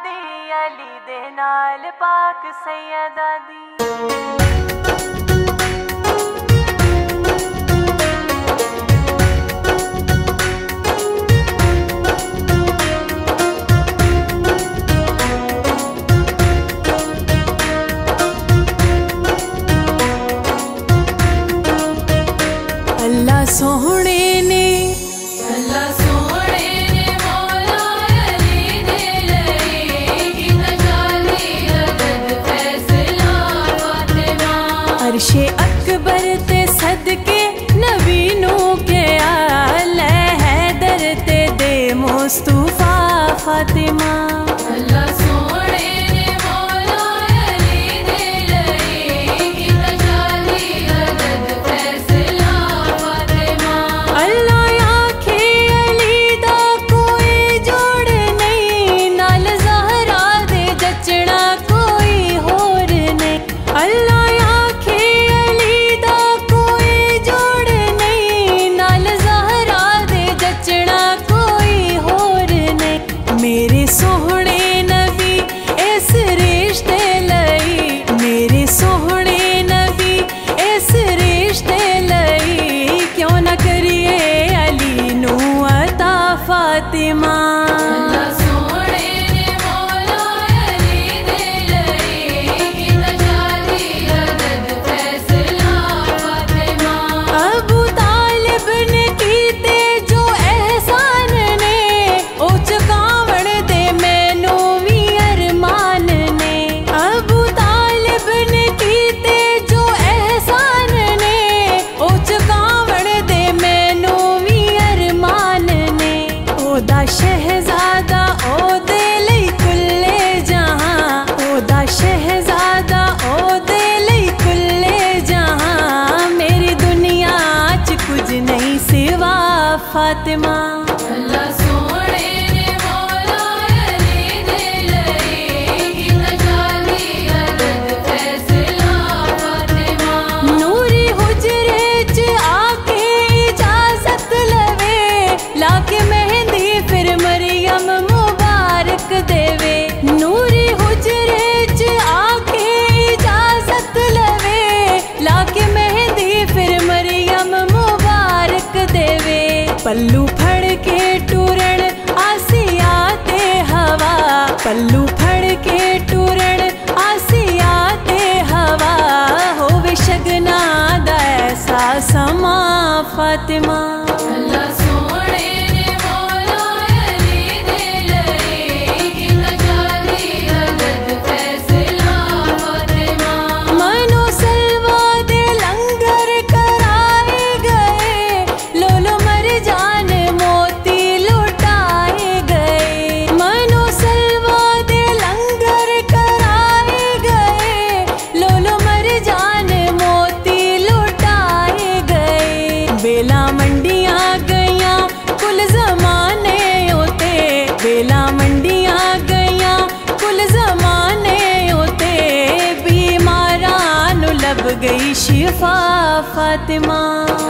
शादी अली दे नाल पाक सैयदा दी। अल्लाह सोहणे ने मौला अली दे लई कीता शादी अदद फैसला फातिमा। अर्शे अकबर ते सदके नबी नू क्या लै हैदर ते दे मुस्तफा फातिमा। मेरे सोहणे नबी इस रिश्ते लई, मेरे सोहणे नबी इस रिश्ते लई क्यों न करिए अली नू अता फातिमा। शहजादा ओ दे लई कुल्ले जहां, ओदा शहजादा ओ दे लई कुल्ले जहां। मेरी दुनिया च कुछ नहीं सिवा फातिमा। नूरी हुजरे च आके इजाजत लवे, लाके मेहंदी फिर मरियम मुबारक देवे। नूरी हुजरे च आके इजाजत लवे, लाके मेहंदी फिर मरियम मुबारक देवे। पल्लू फड़ के टूरण आसिया ते हवा, पल्लू फड़ के टूरण आसिया ते हवा। होवे शगना दा ऐसा समा फातिमा। बेला मंडियां गईयां कुल जमाने होते, बेला मंडियां गईयां कुल जमाने होते। बीमारां नू लब गई शिफा फातिमा।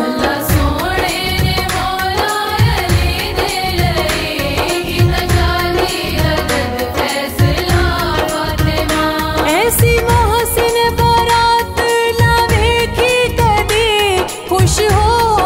ऐसी मोहसिन बारात ना वेखी कदी, खुश हो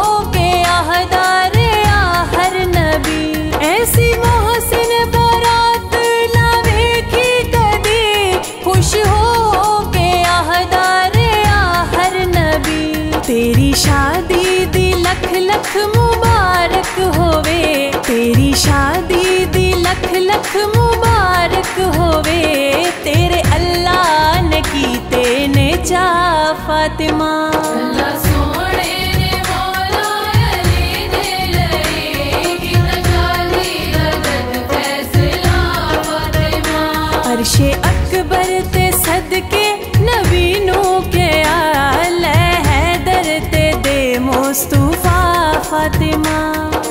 ऐसी मोहसिन बारात ना वेखी कदी, खुश हो के आहदारे आहर नबी। तेरी शादी दी लख लख मुबारक होवे, तेरी शादी दी लख लख मुबारक होवे। तेरे अल्लाह ने कीते ने चा फातिमा। अर्शे अकबर ते सदके नबी नू क्या लै हैदर ते दे मुस्तफा फातिमा।